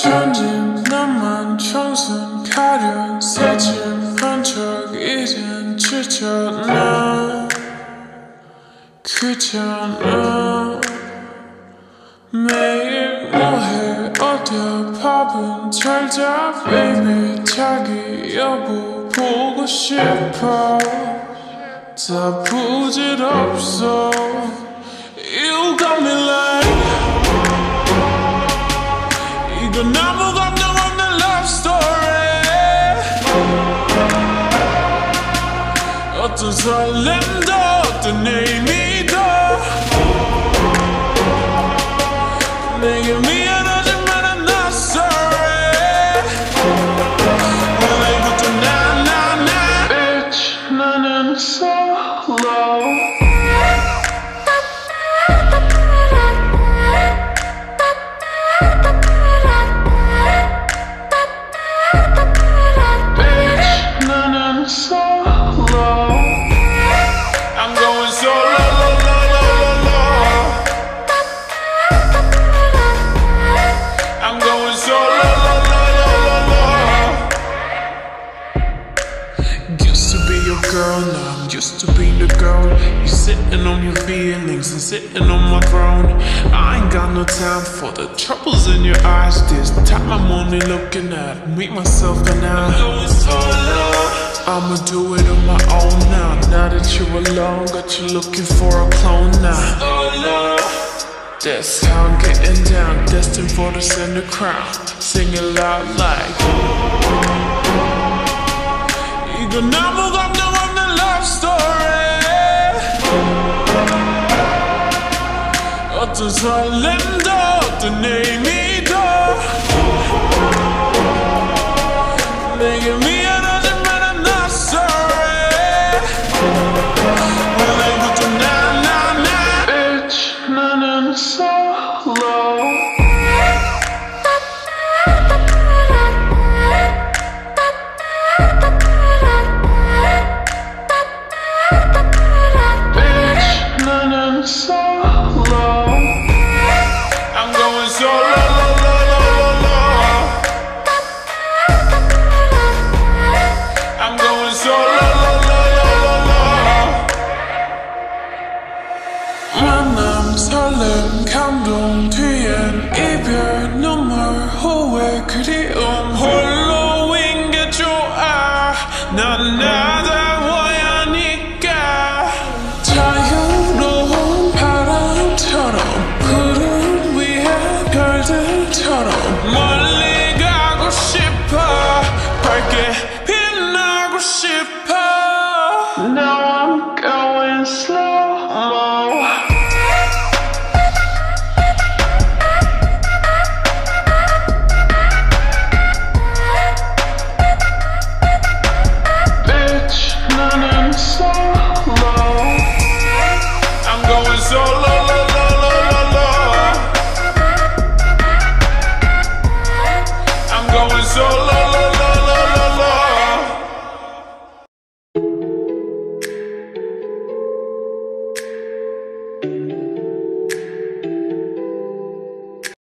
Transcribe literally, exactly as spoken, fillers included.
천진 너만 청순 가련 새침한 척 이젠 지쳤나 귀찮아 매일 뭐해 어디야 밥은 잘자 baby 자기 여보 보고 싶어 다 부질없어 You got me like 이건 아무 감정 없는 love story 어떤 설렘도 어떤 의미도 내게 미안하지만 I'm not sorry 오늘부터 나 나 나 Bitch 나는 solo Girl, now I'm used to being the girl. You sitting on your feelings and sitting on my throne. I ain't got no time for the troubles in your eyes. This time I'm only looking at me, myself, and I. I'm going solo. I'ma do it on my own now. Now that you're alone, got you looking for a clone now. Solo. That's how I'm getting down, destined for the center crown. Sing it loud like. 이건 아무 감정 없는 love story 어떤 설렘도 어떤 의미도 내게 미안하지만 I'm not sorry 오늘부터 나 나 나 Bitch 나는 solo solo I'm going solo lo, lo, lo, lo, lo. I'm going solo lo, lo, lo, lo, lo. 만남 설렘 감동 뒤엔 이별 눈물 후회 그리움 홀로인 게 좋아 난 나다워야 하니까 자유로운 바람처럼 구름 위에 별들처럼 멀리 가고 싶어 밝게 빛나고 싶어 Now I'm going slow-mo Bitch 나는 solo I'm going solo, lo, lo, lo, lo, lo. I'm going solo.